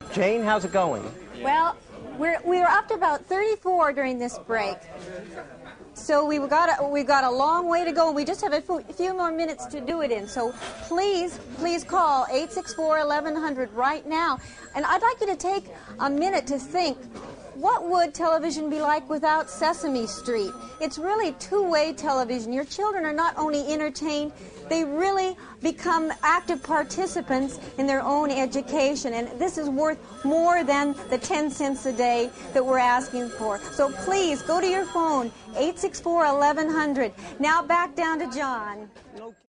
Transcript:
Jane, how's it going? Well, we were up to about 34 during this break. So we've got a long way to go, and we just have a few more minutes to do it in. So please call 864-1100 right now. And I'd like you to take a minute to think, what would television be like without Sesame Street? It's really two-way television. Your children are not only entertained, they really become active participants in their own education. And this is worth more than the 10 cents a day that we're asking for. So please, go to your phone, 864-1100. Now back down to John.